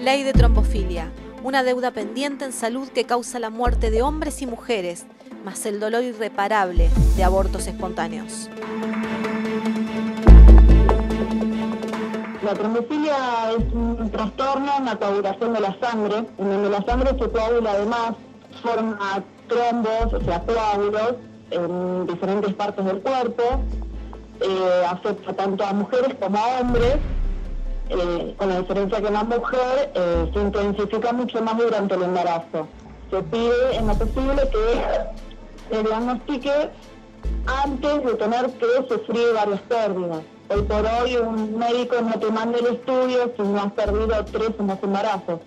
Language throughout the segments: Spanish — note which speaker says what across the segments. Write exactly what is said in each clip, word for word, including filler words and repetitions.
Speaker 1: Ley de trombofilia, una deuda pendiente en salud que causa la muerte de hombres y mujeres, más el dolor irreparable de abortos espontáneos.
Speaker 2: La trombofilia es un trastorno, una coagulación de la sangre, en donde la sangre se coagula además, forma trombos, o sea, coágulos, en diferentes partes del cuerpo, eh, afecta tanto a mujeres como a hombres, eh, con la diferencia que en la mujer eh, se intensifica mucho más durante el embarazo. Se pide en lo posible que se diagnostique antes de tener que sufrir varias pérdidas. Hoy por hoy un médico no te manda el estudio si no has perdido tres o más embarazos.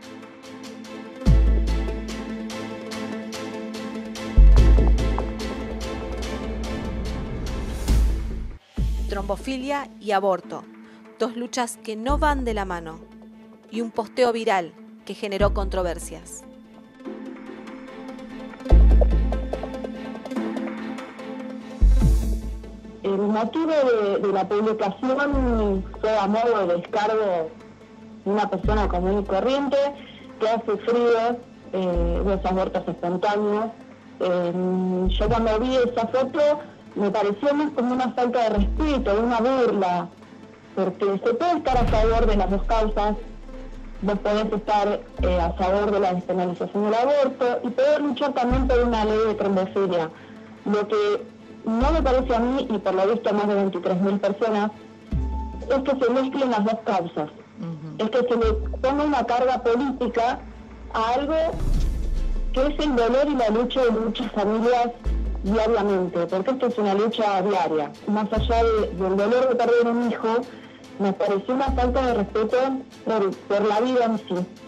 Speaker 1: Trombofilia y aborto, dos luchas que no van de la mano, y un posteo viral que generó controversias.
Speaker 2: El motivo de, de la publicación fue a modo de descargo de una persona común y corriente que ha sufrido eh, los abortos espontáneos. Eh, yo cuando vi esa foto me pareció más como una falta de respeto, una burla, porque se puede estar a favor de las dos causas, vos podés estar eh, a favor de la despenalización del aborto y poder luchar también por una ley de trombofilia. Lo que no me parece a mí, y por lo visto a más de veintitrés mil personas, es que se mezclen las dos causas. Uh-huh. Es que se le ponga una carga política a algo que es el dolor y la lucha de muchas familias diariamente, porque esto es una lucha diaria. Más allá de, del dolor de perder un hijo, me pareció una falta de respeto por, por la vida en sí.